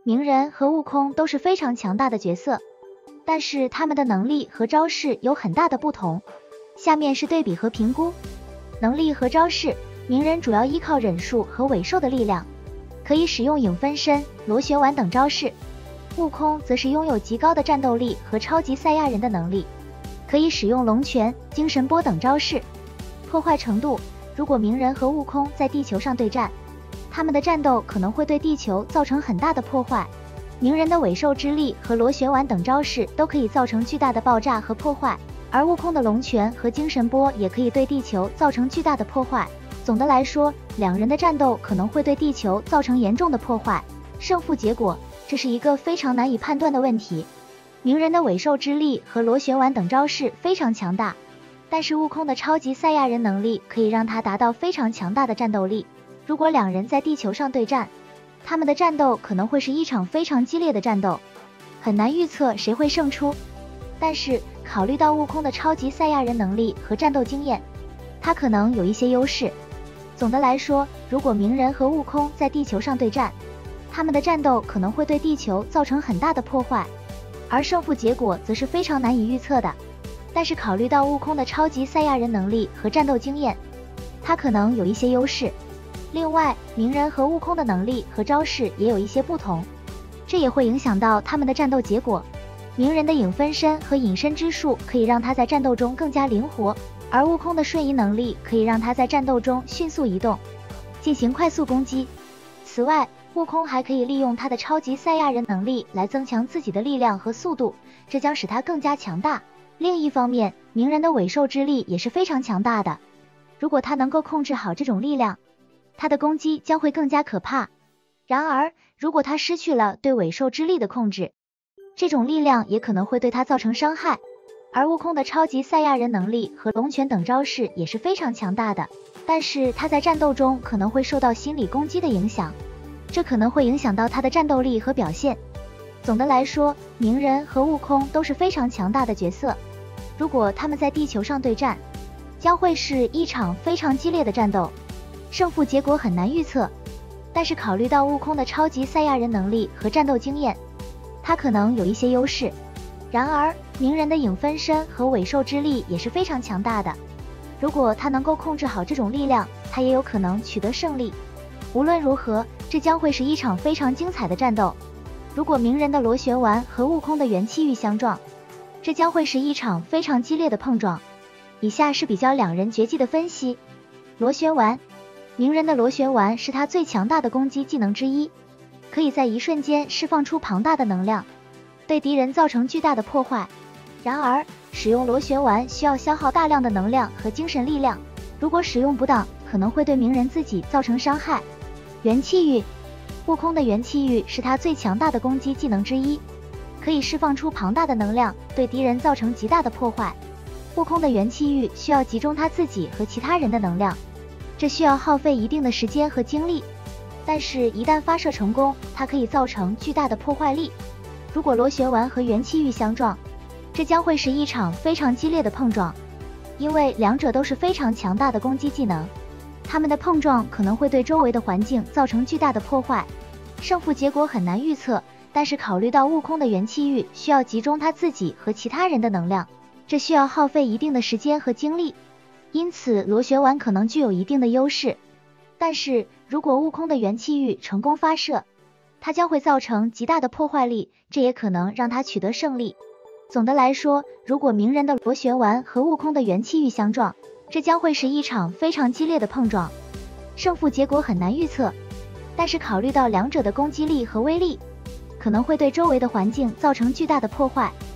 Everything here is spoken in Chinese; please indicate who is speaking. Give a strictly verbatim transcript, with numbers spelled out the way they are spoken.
Speaker 1: 鸣人和悟空都是非常强大的角色，但是他们的能力和招式有很大的不同。下面是对比和评估。能力和招式，鸣人主要依靠忍术和尾兽的力量，可以使用影分身、螺旋丸等招式。悟空则是拥有极高的战斗力和超级赛亚人的能力，可以使用龙拳、精神波等招式。破坏程度，如果鸣人和悟空在地球上对战，他们的战斗可能会对地球造成很大的破坏。鸣人的尾兽之力和螺旋丸等招式都可以造成巨大的爆炸和破坏，而悟空的龙拳和精神波也可以对地球造成巨大的破坏。总的来说，两人的战斗可能会对地球造成严重的破坏。胜负结果，这是一个非常难以判断的问题。鸣人的尾兽之力和螺旋丸等招式非常强大，但是悟空的超级赛亚人能力可以让他达到非常强大的战斗力。如果两人在地球上对战，他们的战斗可能会是一场非常激烈的战斗，很难预测谁会胜出。但是考虑到悟空的超级赛亚人能力和战斗经验，他可能有一些优势。总的来说，如果鸣人和悟空在地球上对战，他们的战斗可能会对地球造成很大的破坏，而胜负结果则是非常难以预测的。但是考虑到悟空的超级赛亚人能力和战斗经验，他可能有一些优势。另外，鸣人和悟空的能力和招式也有一些不同，这也会影响到他们的战斗结果。鸣人的影分身和隐身之术可以让他在战斗中更加灵活，而悟空的瞬移能力可以让他在战斗中迅速移动，进行快速攻击。此外，悟空还可以利用他的超级赛亚人能力来增强自己的力量和速度，这将使他更加强大。另一方面，鸣人的尾兽之力也是非常强大的，如果他能够控制好这种力量，他的攻击将会更加可怕。然而，如果他失去了对尾兽之力的控制，这种力量也可能会对他造成伤害。而悟空的超级赛亚人能力和龙拳等招式也是非常强大的，但是他在战斗中可能会受到心理攻击的影响，这可能会影响到他的战斗力和表现。总的来说，鸣人和悟空都是非常强大的角色，如果他们在地球上对战，将会是一场非常激烈的战斗，胜负结果很难预测。但是考虑到悟空的超级赛亚人能力和战斗经验，他可能有一些优势。然而，鸣人的影分身和尾兽之力也是非常强大的，如果他能够控制好这种力量，他也有可能取得胜利。无论如何，这将会是一场非常精彩的战斗。如果鸣人的螺旋丸和悟空的元气玉相撞，这将会是一场非常激烈的碰撞。以下是比较两人绝技的分析。螺旋丸，鸣人的螺旋丸是他最强大的攻击技能之一，可以在一瞬间释放出庞大的能量，对敌人造成巨大的破坏。然而，使用螺旋丸需要消耗大量的能量和精神力量，如果使用不当，可能会对鸣人自己造成伤害。元气玉，悟空的元气玉是他最强大的攻击技能之一，可以释放出庞大的能量，对敌人造成极大的破坏。悟空的元气玉需要集中他自己和其他人的能量，这需要耗费一定的时间和精力，但是一旦发射成功，它可以造成巨大的破坏力。如果螺旋丸和元气玉相撞，这将会是一场非常激烈的碰撞，因为两者都是非常强大的攻击技能，他们的碰撞可能会对周围的环境造成巨大的破坏。胜负结果很难预测，但是考虑到悟空的元气玉需要集中他自己和其他人的能量，这需要耗费一定的时间和精力，因此螺旋丸可能具有一定的优势。但是如果悟空的元气玉成功发射，它将会造成极大的破坏力，这也可能让他取得胜利。总的来说，如果鸣人的螺旋丸和悟空的元气玉相撞，这将会是一场非常激烈的碰撞，胜负结果很难预测。但是考虑到两者的攻击力和威力，可能会对周围的环境造成巨大的破坏。